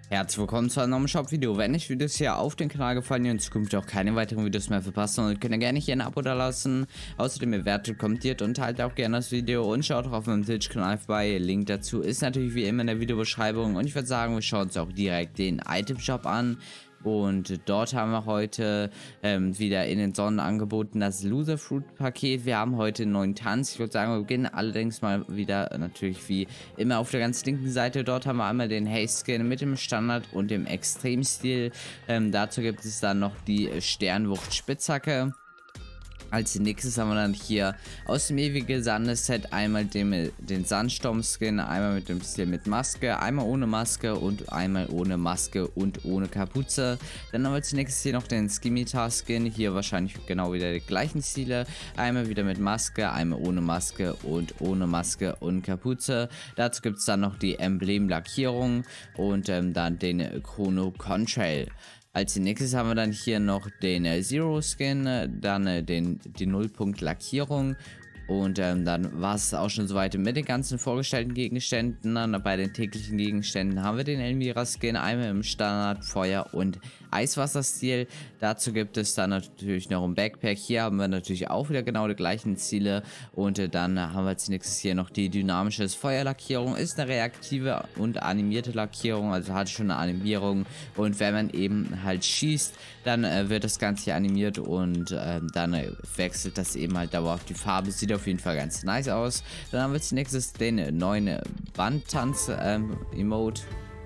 Herzlich willkommen zu einem neuen Shop-Video. Wenn euch Videos hier auf den Kanal gefallen und in Zukunft auch keine weiteren Videos mehr verpassen, dann könnt ihr gerne hier ein Abo da lassen. Außerdem bewertet, kommentiert und teilt auch gerne das Video und schaut auch auf meinem Twitch-Kanal vorbei. Link dazu ist natürlich wie immer in der Videobeschreibung und ich würde sagen, wir schauen uns auch direkt den Item-Shop an. Und dort haben wir heute wieder in den Sonderangeboten das Loser Fruit Paket. Wir haben heute einen neuen Tanz. Ich würde sagen, wir beginnen allerdings mal wieder natürlich wie immer auf der ganz linken Seite. Dort haben wir einmal den Haste Skin mit dem Standard und dem Extremstil. Dazu gibt es dann noch die Sternwucht Spitzhacke. Als nächstes haben wir dann hier aus dem ewigen Sandeset einmal den Sandsturm-Skin, einmal mit dem Stil mit Maske, einmal ohne Maske und einmal ohne Maske und ohne Kapuze. Dann haben wir als nächstes hier noch den Skimitar-Skin, hier wahrscheinlich genau wieder die gleichen Stile, einmal wieder mit Maske, einmal ohne Maske und Kapuze. Dazu gibt es dann noch die Emblem-Lackierung und dann den Chrono Contrail. Als nächstes haben wir dann hier noch den Zero Skin, dann die Nullpunkt Lackierung und dann war es auch schon soweit mit den ganzen vorgestellten Gegenständen. Dann bei den täglichen Gegenständen haben wir den Elmira Skin, einmal im Standard, Feuer und Eiswasserstil. Dazu gibt es dann natürlich noch ein Backpack. Hier haben wir natürlich auch wieder genau die gleichen Ziele und dann haben wir als nächstes hier noch die dynamische Feuerlackierung. Ist eine reaktive und animierte Lackierung, also hat schon eine Animierung und wenn man eben halt schießt, dann wird das Ganze hier animiert und dann wechselt das eben halt dauerhaft die Farbe. Sieht auf jeden Fall ganz nice aus. Dann haben wir als nächstes den neuen Bandtanz-Emote.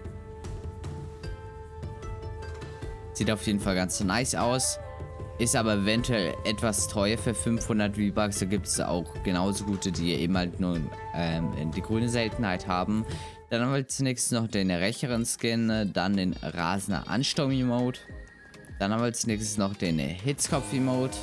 Sieht auf jeden Fall ganz nice aus. Ist aber eventuell etwas teuer für 500 V-Bucks. Da gibt es auch genauso gute, die eben halt nur die grüne Seltenheit haben. Dann haben wir zunächst noch den rächeren Skin, dann den rasender Ansturm-Emote. Dann haben wir als nächstes noch den Hitzkopf-Emote.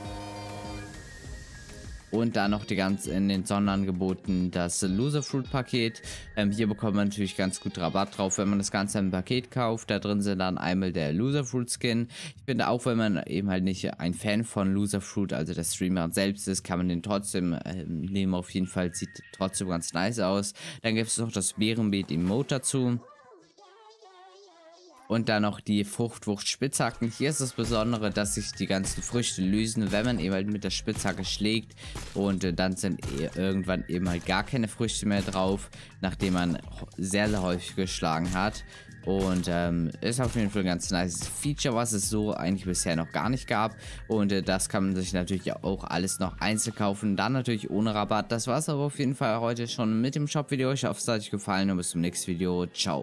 Und dann noch die ganzen in den Sonderangeboten das Loser Fruit Paket. Hier bekommt man natürlich ganz gut Rabatt drauf, wenn man das Ganze im Paket kauft. Da drin sind dann einmal der Loser Fruit Skin. Ich finde auch, wenn man eben halt nicht ein Fan von Loser Fruit, also der Streamer selbst ist, kann man den trotzdem nehmen. Auf jeden Fall sieht trotzdem ganz nice aus. Dann gibt es noch das Bärenbeet Emote dazu. Und dann noch die Fruchtwucht Spitzhacken. Hier ist das Besondere, dass sich die ganzen Früchte lösen, wenn man eben halt mit der Spitzhacke schlägt. Und dann sind irgendwann eben halt gar keine Früchte mehr drauf, nachdem man sehr, sehr häufig geschlagen hat. Und ist auf jeden Fall ein ganz nice Feature, was es so eigentlich bisher noch gar nicht gab. Und das kann man sich natürlich auch alles noch einzeln kaufen. Dann natürlich ohne Rabatt. Das war es aber auf jeden Fall heute schon mit dem Shop-Video. Ich hoffe, es hat euch gefallen und bis zum nächsten Video. Ciao.